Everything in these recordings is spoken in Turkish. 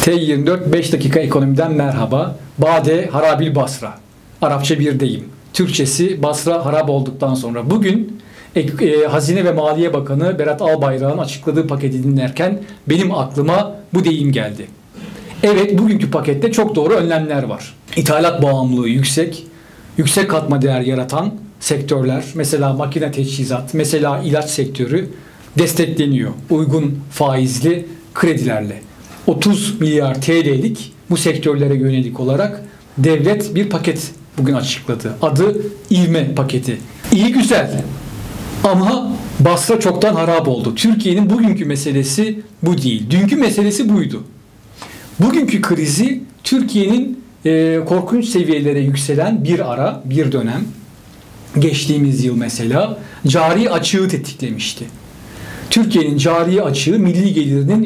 T24 5 dakika ekonomiden merhaba. Bade harabil Basra. Arapça bir deyim. Türkçesi Basra harap olduktan sonra. Bugün Hazine ve Maliye Bakanı Berat Albayrak'ın açıkladığı paketi dinlerken benim aklıma bu deyim geldi. Evet, bugünkü pakette çok doğru önlemler var. İthalat bağımlılığı yüksek, yüksek katma değer yaratan sektörler, mesela makine teçhizat, mesela ilaç sektörü destekleniyor uygun faizli kredilerle. 30 milyar TL'lik bu sektörlere yönelik olarak devlet bir paket bugün açıkladı. Adı İvme paketi. İyi güzel ama Basra çoktan harap oldu. Türkiye'nin bugünkü meselesi bu değil. Dünkü meselesi buydu. Bugünkü krizi Türkiye'nin korkunç seviyelere yükselen bir dönem, geçtiğimiz yıl mesela cari açığı tetiklemişti. Türkiye'nin cari açığı milli gelirinin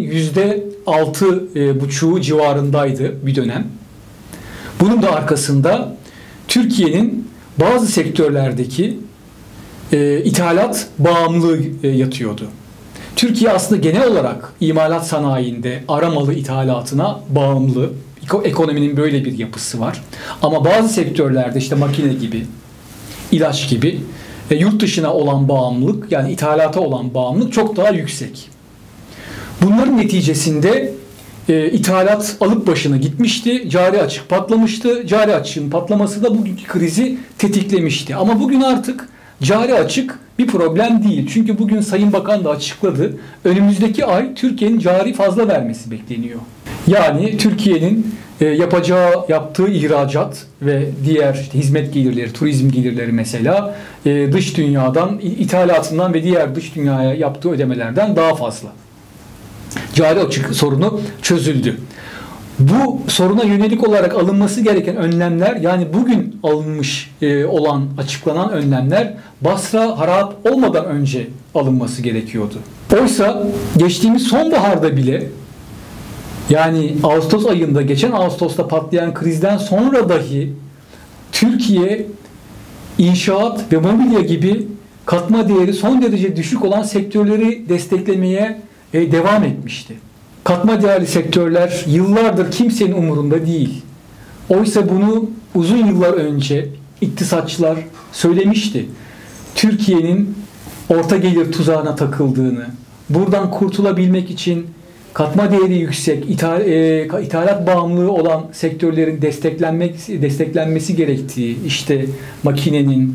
%6,5 civarındaydı bir dönem. Bunun da arkasında Türkiye'nin bazı sektörlerdeki ithalat bağımlılığı yatıyordu. Türkiye aslında genel olarak imalat sanayinde aramalı ithalatına bağımlı. Ekonominin böyle bir yapısı var. Ama bazı sektörlerde işte makine gibi, ilaç gibi yurt dışına olan bağımlılık, yani ithalata olan bağımlılık çok daha yüksek. Bunların neticesinde ithalat alıp başına gitmişti, cari açık patlamıştı. Cari açığın patlaması da bugünkü krizi tetiklemişti. Ama bugün artık cari açık bir problem değil. Çünkü bugün Sayın Bakan da açıkladı. Önümüzdeki ay Türkiye'nin cari fazla vermesi bekleniyor. Yani Türkiye'nin yaptığı ihracat ve diğer hizmet gelirleri, turizm gelirleri mesela dış dünyadan, ithalatından ve diğer dış dünyaya yaptığı ödemelerden daha fazla. Cari açık sorunu çözüldü. Bu soruna yönelik olarak alınması gereken önlemler, yani bugün alınmış olan, açıklanan önlemler Basra harap olmadan önce alınması gerekiyordu. Oysa geçtiğimiz sonbaharda bile, yani Ağustos ayında, geçen Ağustos'ta patlayan krizden sonra dahi Türkiye inşaat ve mobilya gibi katma değeri son derece düşük olan sektörleri desteklemeye devam etmişti. Katma değerli sektörler yıllardır kimsenin umurunda değil. Oysa bunu uzun yıllar önce iktisatçılar söylemişti. Türkiye'nin orta gelir tuzağına takıldığını, buradan kurtulabilmek için katma değeri yüksek, ithalat bağımlılığı olan sektörlerin desteklenmesi gerektiği, işte makinenin,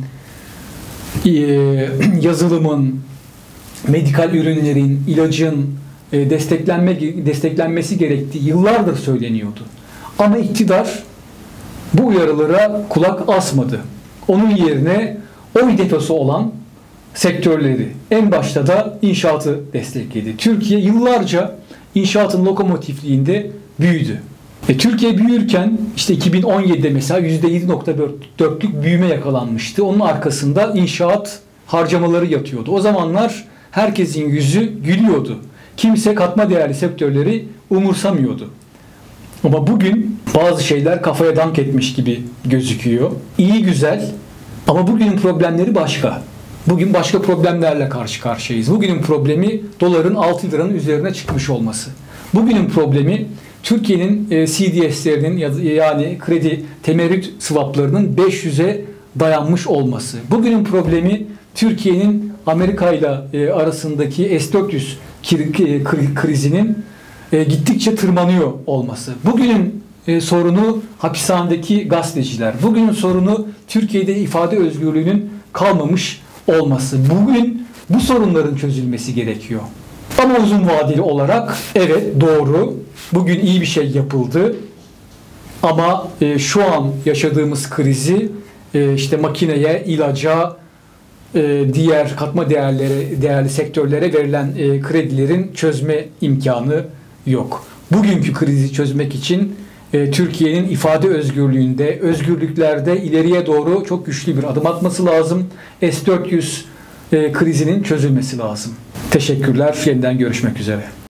yazılımın, medikal ürünlerin, ilacın desteklenmesi gerektiği yıllardır söyleniyordu. Ama iktidar bu uyarılara kulak asmadı. Onun yerine oy deposu olan sektörleri, en başta da inşaatı destekledi. Türkiye yıllarca inşaatın lokomotifliğinde büyüdü. Türkiye büyürken işte 2017'de mesela %7,4'lük büyüme yakalanmıştı. Onun arkasında inşaat harcamaları yatıyordu. O zamanlar herkesin yüzü gülüyordu. Kimse katma değerli sektörleri umursamıyordu. Ama bugün bazı şeyler kafaya dank etmiş gibi gözüküyor. İyi güzel ama bugünün problemleri başka. Bugün başka problemlerle karşı karşıyayız. Bugünün problemi doların 6 liranın üzerine çıkmış olması. Bugünün problemi Türkiye'nin CDS'lerinin, yani kredi temerrüt swaplarının 500'e dayanmış olması. Bugünün problemi Türkiye'nin Amerika ile arasındaki S-400 krizinin gittikçe tırmanıyor olması. Bugünün sorunu hapishanedeki gazeteciler. Bugünün sorunu Türkiye'de ifade özgürlüğünün kalmamış olması. Bugün bu sorunların çözülmesi gerekiyor. Ama uzun vadeli olarak evet, doğru, bugün iyi bir şey yapıldı. Ama şu an yaşadığımız krizi işte makineye, ilaca, diğer katma değerli sektörlere verilen kredilerin çözme imkanı yok. Bugünkü krizi çözmek için Türkiye'nin ifade özgürlüğünde, özgürlüklerde ileriye doğru çok güçlü bir adım atması lazım. S-400 krizinin çözülmesi lazım. Teşekkürler. Yeniden görüşmek üzere.